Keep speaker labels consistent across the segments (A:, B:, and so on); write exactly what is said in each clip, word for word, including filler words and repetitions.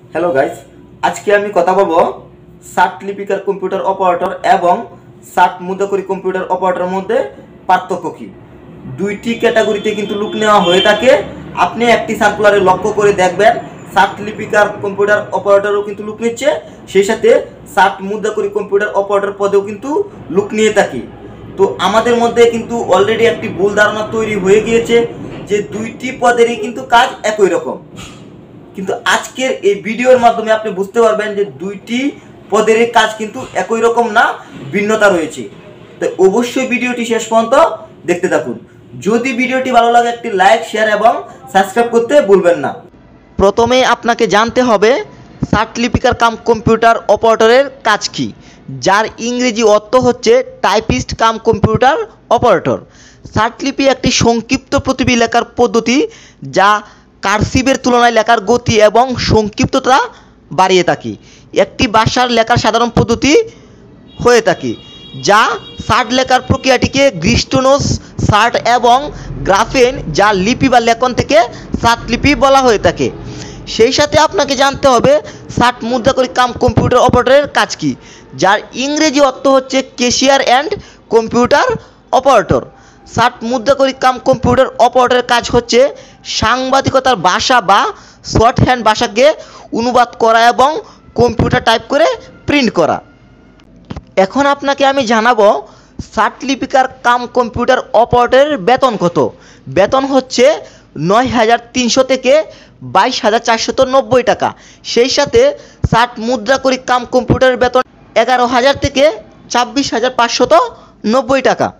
A: Hello guys, আজকে আমি কথা বলবো ষাট লিপিকার কম্পিউটার অপারেটর এবং ষাট মুদ্রাকরী কম্পিউটার অপারেটরের মধ্যে পার্থক্য কী। দুইটি ক্যাটাগরিতে কিন্তু লুক নেওয়া হয়ে থাকে। আপনি একটি সার্কুলারে লক্ষ্য করে দেখবেন ষাট লিপিকার কম্পিউটার অপারেটরও কিন্তু লুক নিচ্ছে, সেই সাথে ষাট মুদ্রাকরী কম্পিউটার অপারেটর পদেও কিন্তু লুক নিয়ে থাকি। তো আমাদের মধ্যে কিন্তু অলরেডি একটি ভুল ধারণা তৈরি হয়ে গিয়েছে যে দুইটি পদেরই কিন্তু কাজ একই রকম, কিন্তু আজকের এই ভিডিওর মাধ্যমে আপনি বুঝতে পারবেন যে দুইটি পদের কাজ কিন্তু একই রকম না, ভিন্নতা রয়েছে। তাই অবশ্যই ভিডিওটি শেষ পর্যন্ত দেখতে থাকুন। যদি ভিডিওটি ভালো লাগে একটি লাইক, শেয়ার এবং সাবস্ক্রাইব করতে ভুলবেন না। প্রথমে আপনাকে জানতে হবে ষাট লিপিকার কাম কম্পিউটার অপারেটরের কাজ কি, যার ইংরেজি অর্থ হচ্ছে টাইপিস্ট কাম কম্পিউটার অপারেটর। ষাট লিপি একটি সংক্ষিপ্ত প্রতিলিপি লেখার পদ্ধতি যা কার্সিভের তুলনায় লেখার গতি এবং সংক্ষিপ্ততা বাড়িয়ে থাকে। একটি ভাষার লেখার সাধারণ পদ্ধতি হয়ে থাকে যা ষাট লেখার প্রক্রিয়াটিকে গ্রিস্টোনোস ষাট এবং গ্রাফেন যা লিপি বা লেখন থেকে ষাট লিপি বলা হয়ে থাকে। সেই সাথে আপনাকে জানতে হবে ষাট মুদ্রাকরী কাম কম্পিউটার অপারেটরের কাজ কি, যার ইংরেজি অর্থ হচ্ছে ক্যাশিয়ার অ্যান্ড কম্পিউটার অপারেটর। ষাট মুদ্রাকরী কাম কম্পিউটার অপারেটরের কাজ হচ্ছে সাংবাদিকতার ভাষা বা শর্ট হ্যান্ড ভাষাকে অনুবাদ করা এবং কম্পিউটার টাইপ করে প্রিন্ট করা। এখন আপনাকে আমি জানাবো ষাট লিপিকার কাম কম্পিউটার অপারেটরের বেতন কত। বেতন হচ্ছে নয় হাজার তিনশো থেকে বাইশ হাজার চারশত নব্বই টাকা। সেই সাথে ষাট মুদ্রাকরী কাম কম্পিউটারের বেতন এগারো হাজার থেকে ছাব্বিশ হাজার পাঁচশত নব্বই টাকা।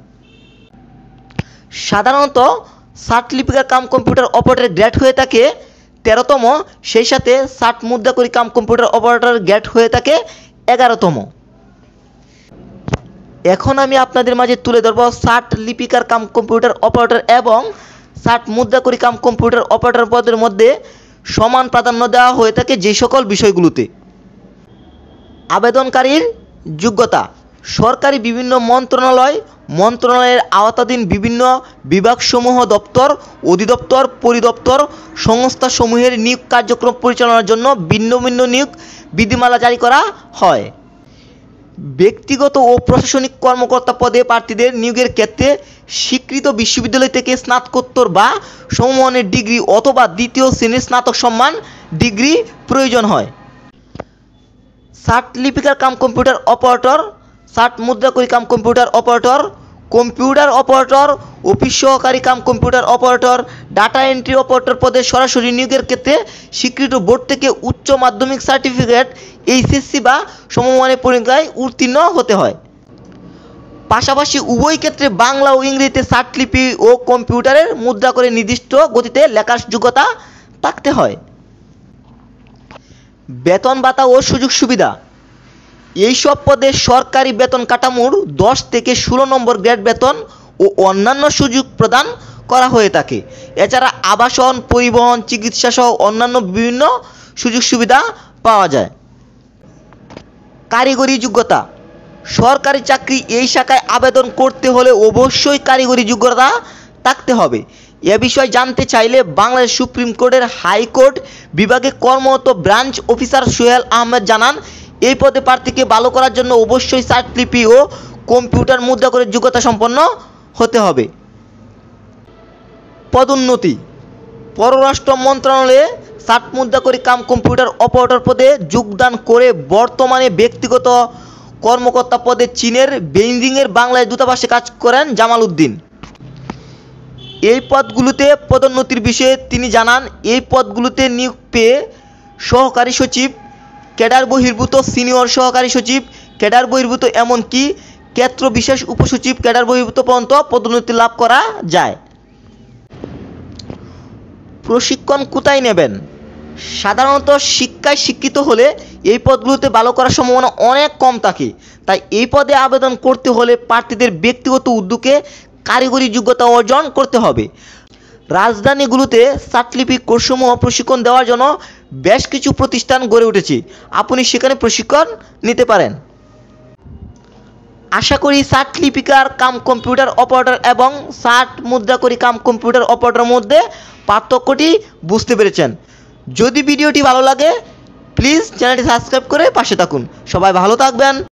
A: সাধারণত ষাট লিপিকার কাম কম্পিউটার অপারেটরের গ্রেড হয়ে থাকে তেরোতম, সেই সাথে ষাট মুদ্রাকরী কাম কম্পিউটার অপারেটরের গ্রেড হয়ে থাকে এগারোতম। এখন আমি আপনাদের মাঝে তুলে ধরব ষাট লিপিকার কাম কম্পিউটার অপারেটর এবং ষাট মুদ্রাকরী কাম কম্পিউটার অপারেটর পদের মধ্যে সমান প্রাধান্য দেওয়া হয়ে থাকে যে সকল বিষয়গুলোতে। আবেদনকারীর যোগ্যতা: সরকারি বিভিন্ন মন্ত্রণালয় মন্ত্রণালয়ের আওতাধীন বিভিন্ন বিভাগসমূহ, দপ্তর, অধিদপ্তর, পরিদপ্তর, সংস্থাসমূহের নিয়োগ কার্যক্রম পরিচালনার জন্য ভিন্ন ভিন্ন নিয়োগ বিধিমালা জারি করা হয়। ব্যক্তিগত ও প্রশাসনিক কর্মকর্তা পদে প্রার্থীদের নিয়োগের ক্ষেত্রে স্বীকৃত বিশ্ববিদ্যালয় থেকে স্নাতকোত্তর বা সমমানের ডিগ্রি অথবা দ্বিতীয় শ্রেণীর স্নাতক সম্মান ডিগ্রি প্রয়োজন হয়। ষাট লিপিকার কাম কম্পিউটার অপারেটর, ষাট মুদ্রাকরী cum computer operator, computer operator, office সহকারী cum computer operator, data entry operator পদে সরাসরি নিয়োগের ক্ষেত্রে স্বীকৃত বোর্ড থেকে উচ্চ মাধ্যমিক সার্টিফিকেট, এইচএসসি বা সমমানের পরীক্ষায় উত্তীর্ণ হতে হয়। পাশাপাশি উভয় ক্ষেত্রে বাংলা ও ইংরেজিতে ষাট লিপি ও কম্পিউটারের মুদ্রা করে নির্দিষ্ট গতিতে লেখার যোগ্যতা থাকতে হয়। বেতন ভাতা ও সুযোগ সুবিধা: এইসব পদে সরকারি বেতন কাঠামোর দশ থেকে ষোলো নম্বর গ্রেড বেতন ও অন্যান্য সুযোগ প্রদান করা হয়ে থাকে। এছাড়া আবাসন, পরিবহন, চিকিৎসা সহ অন্যান্য বিভিন্ন সুযোগ সুবিধা পাওয়া যায়। কারিগরি যোগ্যতা: সরকারি চাকরি এই শাখায় আবেদন করতে হলে অবশ্যই কারিগরি যোগ্যতা থাকতে হবে। এ বিষয়ে জানতে চাইলে বাংলাদেশ সুপ্রিম কোর্টের হাইকোর্ট বিভাগে কর্মরত ব্রাঞ্চ অফিসার সোহেল আহমেদ জানান, এই পদে প্রার্থীকে ভালো করার জন্য অবশ্যই ষাট লিপি ও কম্পিউটার মুদ্রা করে যোগ্যতা সম্পন্ন হতে হবে। পদোন্নতি: পররাষ্ট্র মন্ত্রণালয়ে ষাট মুদ্রাকরী কাম কম্পিউটার অপারেটর পদে যোগদান করে বর্তমানে ব্যক্তিগত কর্মকর্তা পদে চীনের বেইজিংয়ের বাংলাদেশ দূতাবাসে কাজ করেন জামাল উদ্দিন। এই পদগুলোতে পদোন্নতির বিষয়ে তিনি জানান, এই পদগুলোতে নিয়োগ পেয়ে সহকারী সচিব, ক্যাডার বহির্ভূত সিনিয়র সহকারী সচিব, ক্যাডার বহির্ভূত এমনকি ক্ষেত্র বিশেষ উপসচিব ক্যাডার বহির্ভূত পর্যন্ত পদোন্নতি লাভ করা যায়। প্রশিক্ষণ কোথায় নেবেন? সাধারণত শিক্ষায় শিক্ষিত হলে এই পদগুলোতে ভালো করার সম্ভাবনা অনেক কম থাকে। তাই এই পদে আবেদন করতে হলে প্রার্থীদের ব্যক্তিগত উদ্যোগে কারিগরি যোগ্যতা অর্জন করতে হবে। রাজধানীগুলোতে ষাট লিপি কোর্সসমূহ প্রশিক্ষণ দেওয়ার জন্য বেশ কিছু প্রতিষ্ঠান গড়ে উঠেছে, আপনি সেখানে প্রশিক্ষণ নিতে পারেন। আশা করি ষাট লিপিকার কাম কম্পিউটার অপারেটর এবং ষাট মুদ্রাকরী কাম কম্পিউটার অপারেটরের মধ্যে পার্থক্যটি বুঝতে পেরেছেন। যদি ভিডিওটি ভালো লাগে প্লিজ চ্যানেলটি সাবস্ক্রাইব করে পাশে থাকুন। সবাই ভালো থাকবেন।